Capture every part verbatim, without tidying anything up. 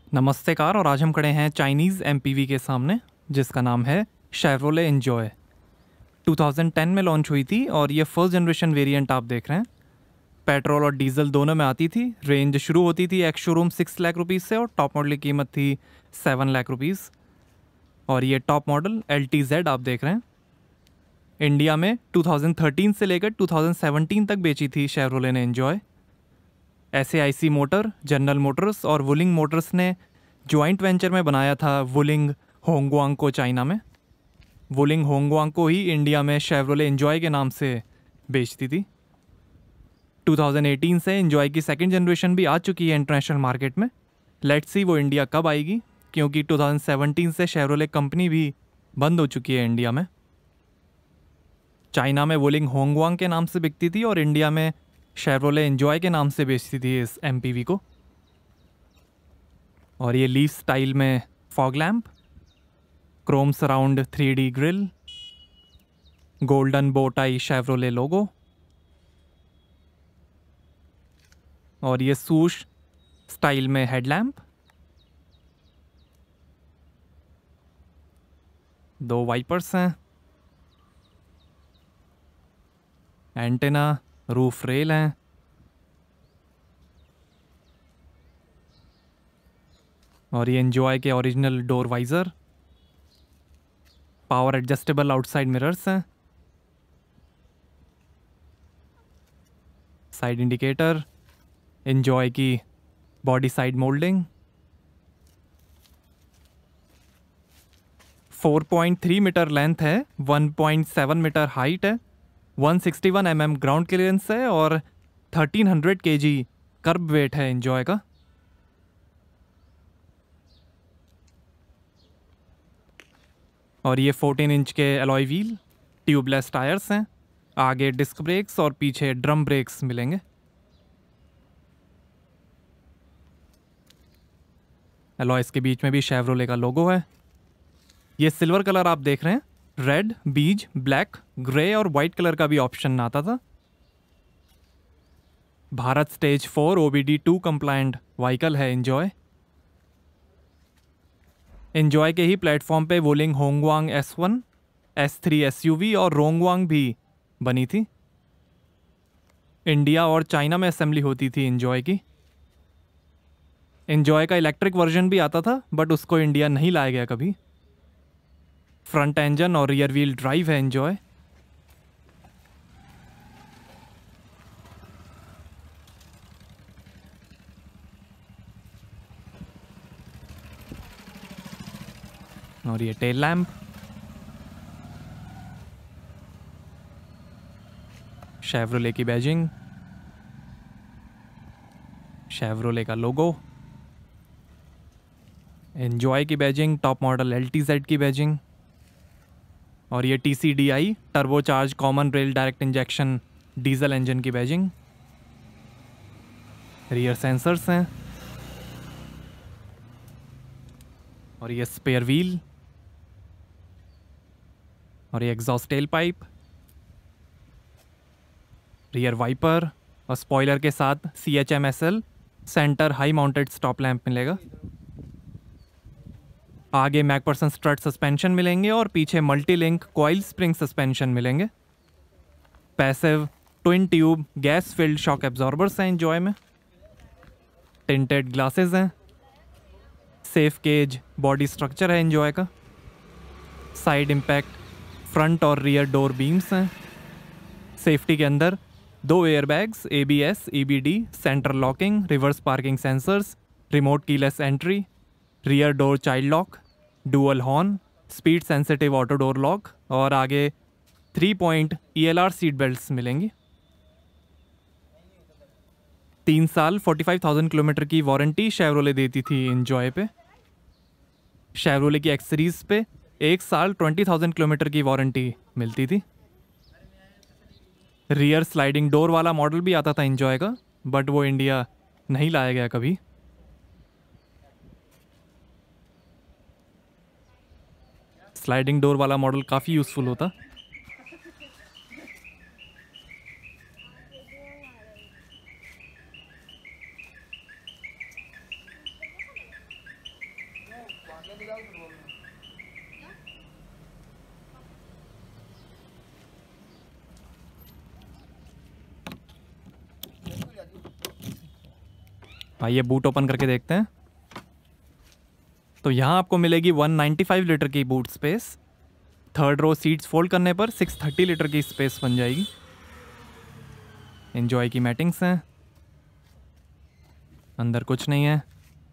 नमस्ते कार। और आज हम खड़े हैं चाइनीज़ एमपीवी के सामने जिसका नाम है Chevrolet enjoy. Two thousand ten में लॉन्च हुई थी और ये फर्स्ट जनरेशन वेरिएंट आप देख रहे हैं। पेट्रोल और डीजल दोनों में आती थी। रेंज शुरू होती थी एक्स-शोरूम सिक्स लाख रुपीज़ से और टॉप मॉडल की कीमत थी सेवन लाख रुपीज़। और ये top model L T Z आप देख रहे हैं। इंडिया में टू थाउज़ेंड थर्टीन से लेकर टू थाउज़ेंड सेवेंटीन तक बेची थी शेवरोले ने enjoy. S A I C motor, general motors और वुलिंग मोटर्स ने जॉइंट वेंचर में बनाया था वुलिंग होंगवांग को चाइना में। वुलिंग होंगवांग को ही इंडिया में शेवरोले एन्जॉय के नाम से बेचती थी। टू थाउज़ेंड एटीन से एन्जॉय की सेकंड जनरेशन भी आ चुकी है इंटरनेशनल मार्केट में। लेट्स सी वो इंडिया कब आएगी, क्योंकि टू थाउज़ेंड सेवेंटीन से शेवरोले कंपनी भी बंद हो चुकी है इंडिया में। चाइना में वुलिंग होंगवांग के नाम से बिकती थी और इंडिया में शेवरोले एन्जॉय के नाम से बेचती थी इस एमपीवी को। और ये लीफ स्टाइल में fog lamp, chrome surround three D grille, golden bowtie Chevrolet logo और ये सूश स्टाइल में हेडलैम्प, दो वाइपर्स हैं, एंटेना, रूफ रेल हैं। और ये एन्जॉय के original door visor, power adjustable outside mirrors हैं, साइड इंडिकेटर, एन्जॉय की body side moulding, four point three metre length है, one point seven metre height है, one sixty one M M ground clearance है और thirteen hundred KG kerb weight है enjoy का। और ये फोर्टीन इंच के अलॉय व्हील, ट्यूबलेस टायर्स हैं, आगे डिस्क ब्रेक्स और पीछे ड्रम ब्रेक्स मिलेंगे। अलॉयस के बीच में भी शेवरोले का लोगो है। ये सिल्वर कलर आप देख रहे हैं। रेड, बीज, ब्लैक, ग्रे और वाइट कलर का भी ऑप्शन आता था। Bharat stage four O B D two compliant vehicle है एन्जॉय। एन्जॉय के ही प्लेटफॉर्म पे Wuling Hongguang S one, S three S U V और रोंगवांग भी बनी थी। इंडिया और चाइना में असेंबली होती थी एन्जॉय की। एन्जॉय का इलेक्ट्रिक वर्जन भी आता था बट उसको इंडिया नहीं लाया गया कभी। फ्रंट इंजन और रियर व्हील ड्राइव है एन्जॉय। और ये टेल लैम्प, शेवरोले की बैजिंग, शेवरोले का लोगो, एन्जॉय की badging, top model L T Z की बैजिंग और ये T C D I turbocharge common rail direct injection diesel engine की बैजिंग। रियर सेंसर्स हैं और ये स्पेयर व्हील और ये exhaust tail pipe, rear wiper और स्पॉइलर के साथ C H M S L centre high mounted stop lamp मिलेगा। आगे मैकपर्सन स्ट्रट सस्पेंशन मिलेंगे और पीछे multi link coil spring suspension मिलेंगे। Passive twin tube gas filled shock absorbers हैं एन्जॉय में। टिंटेड ग्लासेस हैं। सेफ केज बॉडी स्ट्रक्चर है एन्जॉय का। साइड इम्पैक्ट फ्रंट और रियर डोर बीम्स हैं। सेफ्टी के अंदर दो airbags, A B S, E B D, centre locking, reverse parking sensors, remote keyless entry, rear door child lock, dual horn, speed sensitive auto door lock और आगे three point E L R seat belts मिलेंगी। तीन साल forty five thousand kilometre की warranty Chevrolet देती थी enjoy पे। Chevrolet की एक्सेसरीज पे एक साल ट्वेंटी थाउजेंड किलोमीटर की वारंटी मिलती थी। रियर स्लाइडिंग डोर वाला मॉडल भी आता था एन्जॉय का बट वो इंडिया नहीं लाया गया कभी। स्लाइडिंग डोर वाला मॉडल काफ़ी यूज़फुल होता। आइए बूट ओपन करके देखते हैं। तो यहाँ आपको मिलेगी एक सौ पचानवे लीटर की boot space. Third row seats fold करने पर छह सौ तीस लीटर की स्पेस बन जाएगी। एंजॉय की मैटिंग्स हैं, अंदर कुछ नहीं है।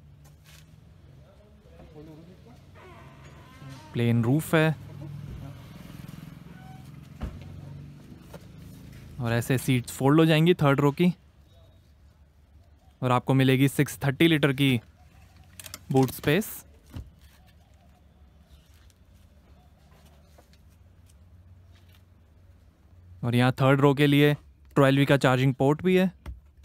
प्लेन रूफ है और ऐसे सीट्स फोल्ड हो जाएंगी थर्ड रो की और आपको मिलेगी छह सौ तीस लीटर की बूट स्पेस। और यहाँ थर्ड रो के लिए ट्वेल्व वी का चार्जिंग पोर्ट भी है।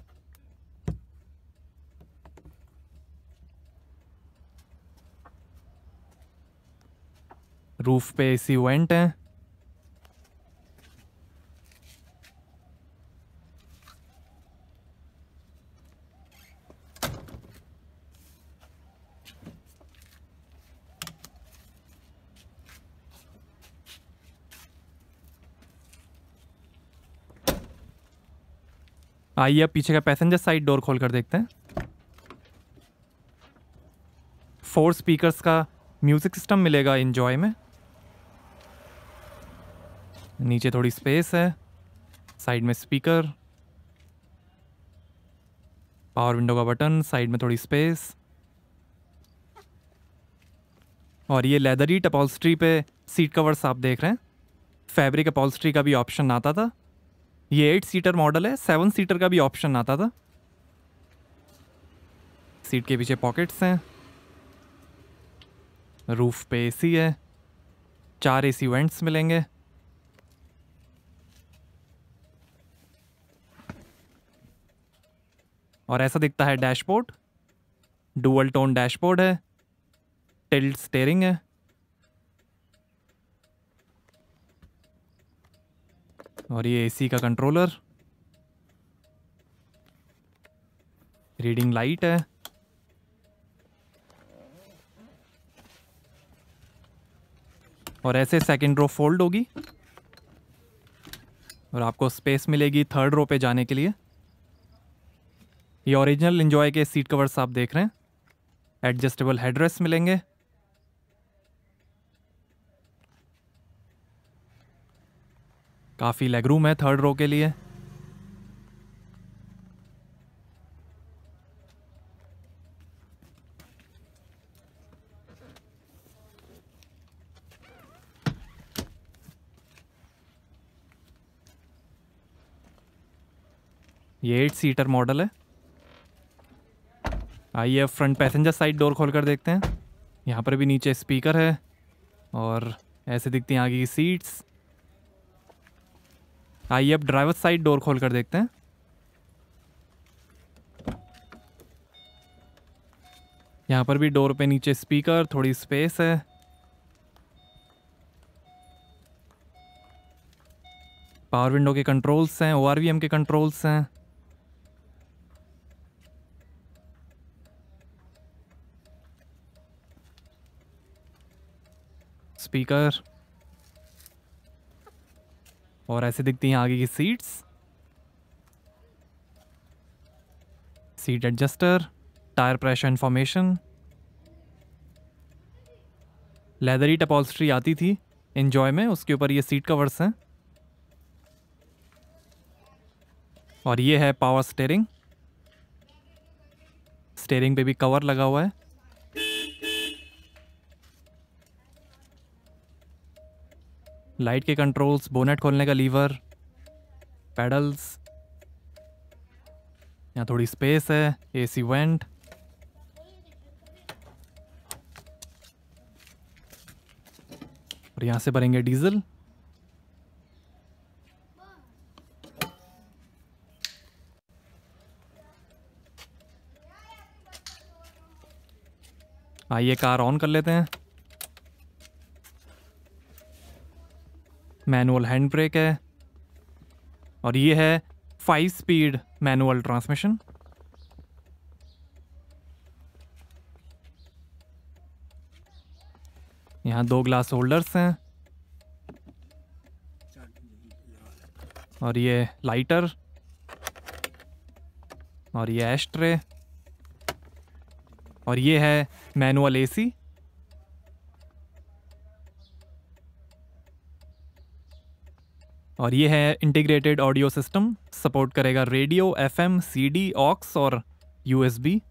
रूफ पे एसी वेंट है। आइए अब पीछे का पैसेंजर साइड डोर खोल कर देखते हैं। फोर स्पीकर्स का म्यूजिक सिस्टम मिलेगा एंजॉय में। नीचे थोड़ी स्पेस है, साइड में स्पीकर, पावर विंडो का बटन, साइड में थोड़ी स्पेस। और ये लेदरी अपॉल्स्ट्री पे सीट कवर्स आप देख रहे हैं। फैब्रिक अपॉल्स्ट्री का भी ऑप्शन आता था। ये एट सीटर मॉडल है, सेवन सीटर का भी ऑप्शन आता था। सीट के पीछे पॉकेट्स हैं। रूफ पे एसी है, चार एसी वेंट्स मिलेंगे। और ऐसा दिखता है डैशबोर्ड। डुअल टोन डैशबोर्ड है, टिल्ट स्टीयरिंग है। और ये एसी का कंट्रोलर, रीडिंग लाइट है। और ऐसे सेकंड रो फोल्ड होगी और आपको स्पेस मिलेगी थर्ड रो पे जाने के लिए। ये ओरिजिनल एंजॉय के सीट कवर्स आप देख रहे हैं। एडजस्टेबल हेडरेस्ट मिलेंगे। काफ़ी लेगरूम है थर्ड रो के लिए। ये एट सीटर मॉडल है। आइए अब फ्रंट पैसेंजर साइड डोर खोल कर देखते हैं। यहाँ पर भी नीचे स्पीकर है और ऐसे दिखती हैं आगे की सीट्स। आइए अब ड्राइवर साइड डोर खोल कर देखते हैं। यहाँ पर भी डोर पे नीचे स्पीकर, थोड़ी स्पेस है। पावर विंडो के कंट्रोल्स हैं, ओआरवीएम के कंट्रोल्स हैं। स्पीकर और ऐसे दिखती हैं आगे की seats. Seat adjuster, tyre pressure information. Leathery upholstery आती थी एंजॉय में, उसके ऊपर ये सीट कवर्स हैं। और ये है पावर स्टीयरिंग। स्टीयरिंग पे भी कवर लगा हुआ है। लाइट के कंट्रोल्स, बोनेट खोलने का लीवर, पेडल्स। यहाँ थोड़ी स्पेस है, एसी वेंट। और यहाँ से भरेंगे डीजल। आइए कार ऑन कर लेते हैं। मैनुअल हैंड ब्रेक है और ये है फाइव स्पीड मैनुअल ट्रांसमिशन। यहाँ दो ग्लास होल्डर्स हैं और ये लाइटर और ये एश ट्रे और ये है मैनुअल एसी। और ये है इंटीग्रेटेड ऑडियो सिस्टम, सपोर्ट करेगा रेडियो, एफएम, सीडी, ऑक्स और यूएसबी।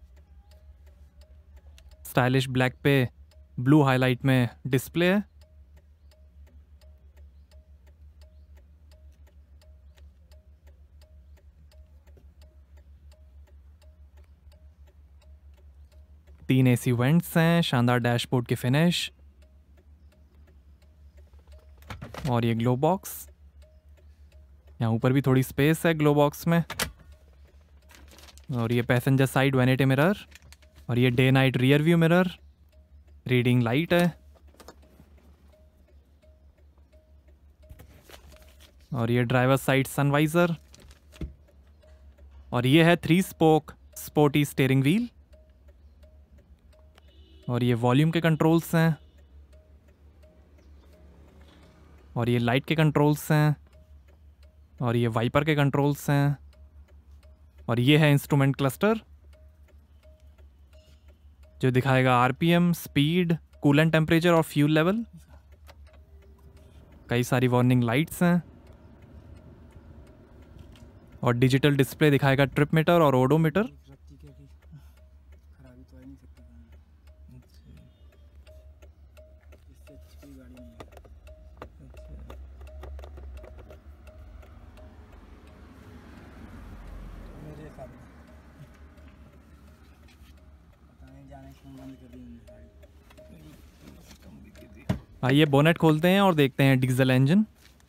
स्टाइलिश ब्लैक पे ब्लू हाईलाइट में डिस्प्ले है। तीन एसी वेंट्स हैं, शानदार डैशबोर्ड की फिनिश और ये ग्लो बॉक्स। यहाँ ऊपर भी थोड़ी स्पेस है ग्लो बॉक्स में। और ये पैसेंजर साइड वैनिटी मिरर और ये day night rear view mirror, reading light है और ये ड्राइवर साइड सनवाइजर और ये है three spoke sporty steering wheel और ये वॉल्यूम के कंट्रोल्स हैं और ये लाइट के कंट्रोल्स हैं और ये वाइपर के कंट्रोल्स हैं और ये है इंस्ट्रूमेंट क्लस्टर जो दिखाएगा आरपीएम, स्पीड, कूलेंट टेम्परेचर और फ्यूल लेवल। कई सारी वार्निंग लाइट्स हैं और डिजिटल डिस्प्ले दिखाएगा ट्रिप मीटर और ओडोमीटर। आइए बोनेट खोलते हैं और देखते हैं डीजल इंजन।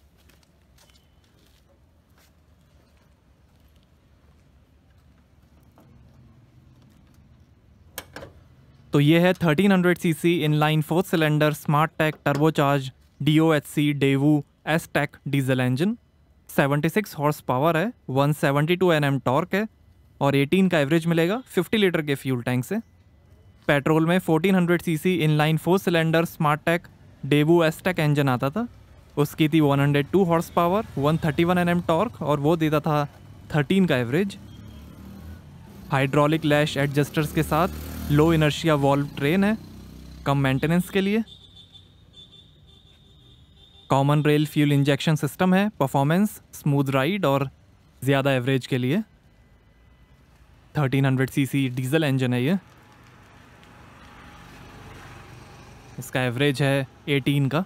तो ये है thirteen hundred CC inline four cylinder smart tech turbocharge D O H C Daewoo S Tech diesel engine. Seventy six horse power है, one seventy two N M torque है और एटीन का एवरेज मिलेगा फिफ्टी लीटर के fuel tank से। Petrol में fourteen hundred CC inline four cylinder smart tech Daewoo S Tech engine आता था, उसकी थी one hundred two horse power, one thirty one N M torque और वो देता था थर्टीन का एवरेज। हाइड्रोलिक लैश एडजस्टर्स के साथ लो इनर्शिया वॉल्व ट्रेन है, कम मेंटेनेंस के लिए। Common rail fuel injection system है, परफॉर्मेंस, स्मूथ राइड और ज़्यादा एवरेज के लिए। Thirteen hundred CC diesel engine है ये, इसका एवरेज है एटीन का।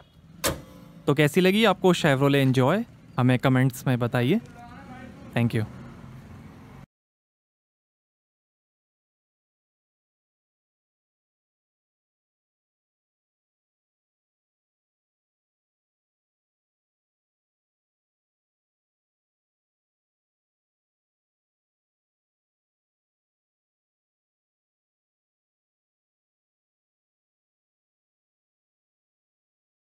तो कैसी लगी आपको शेवरोले एंजॉय, हमें कमेंट्स में बताइए। Thank you.